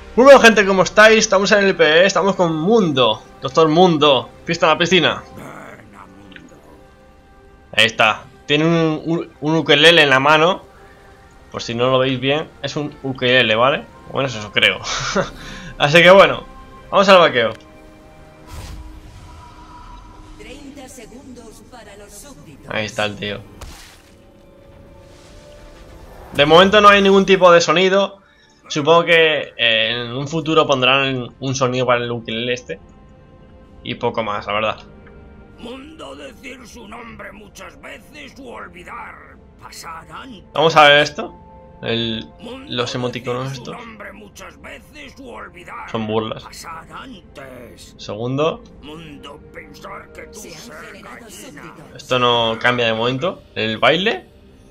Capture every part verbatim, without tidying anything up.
Muy buena gente, ¿cómo estáis? Estamos en el P E, estamos con Mundo, Doctor Mundo, fiesta en la piscina. Ahí está, tiene un, un, un ukelele en la mano. Por si no lo veis bien, es un ukelele, ¿vale? Bueno, eso creo. Así que bueno, vamos al vaqueo. treinta segundos para los súbditos. Ahí está el tío. De momento no hay ningún tipo de sonido. Supongo que eh, en un futuro pondrán un sonido para el ukelele este. Y poco más, la verdad. Mundo, decir su nombre muchas veces u olvidar. Pasar antes. Vamos a ver esto. El, Mundo, los emoticonos decir su estos nombre muchas veces u olvidar. son burlas. Pasar antes. Segundo. Mundo, pensar que tú Se han ser generado gallina. súbditos. Esto no cambia de momento. El baile.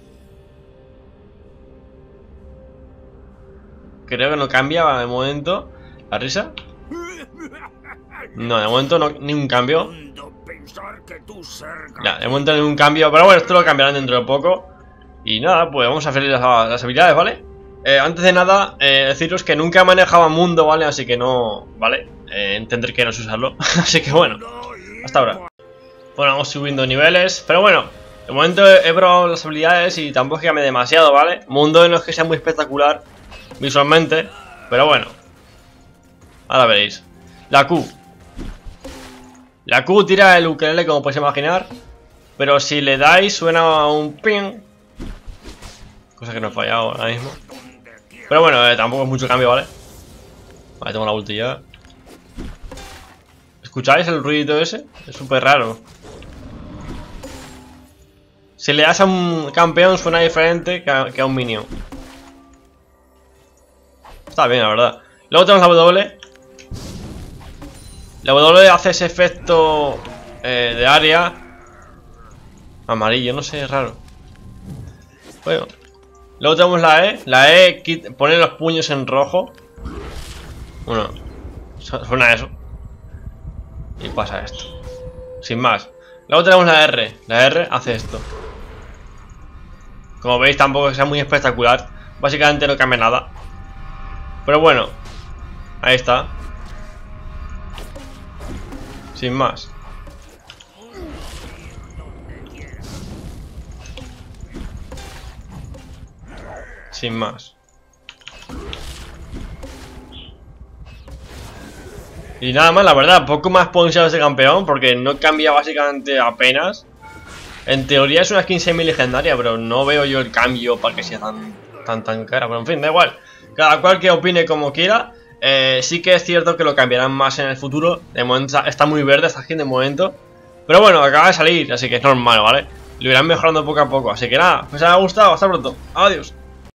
Creo que no cambia de momento. La risa. No, de momento no, ni un cambio. Mundo, pensar que tú ser Ya, de momento ningún cambio. Pero bueno, esto lo cambiarán dentro de poco. Y nada, pues vamos a hacer las, las habilidades, ¿vale? Eh, antes de nada, eh, deciros que nunca manejaba Mundo, ¿vale? Así que no, ¿vale? Eh, entender que no sé usarlo. Así que bueno, hasta ahora. Bueno, vamos subiendo niveles. Pero bueno, de momento he, he probado las habilidades y tampoco es que cambie demasiado, ¿vale? Mundo no es que sea muy espectacular visualmente, pero bueno. Ahora veréis. La Q. La Q tira el ukelele, como podéis imaginar. Pero si le dais suena un ping. Cosa que no he fallado ahora mismo. Pero bueno, eh, tampoco es mucho cambio, ¿vale? Vale, tengo la ulti ya. ¿Escucháis el ruido ese? Es súper raro. Si le das a un campeón suena diferente que a, que a un minion. Está bien, la verdad. Luego tenemos la W. La W hace ese efecto eh, de área amarillo, no sé, es raro. Bueno. Luego tenemos la E. La E pone los puños en rojo. Bueno, suena eso. Y pasa esto. Sin más. Luego tenemos la R. La R hace esto. Como veis, tampoco es que sea muy espectacular. Básicamente no cambia nada. Pero bueno, ahí está. Sin más. Sin más. Y nada más, la verdad, poco más puedo enseñar a ese campeón porque no cambia básicamente apenas. En teoría es una skin semi legendaria, pero no veo yo el cambio para que sea tan tan tan cara. Pero en fin, da igual. Cada cual que opine como quiera. eh, Sí que es cierto que lo cambiarán más en el futuro. De momento está muy verde esta skin de momento. Pero bueno, acaba de salir, así que es normal, ¿vale? Lo irán mejorando poco a poco. Así que nada, pues si os ha gustado, hasta pronto. Adiós.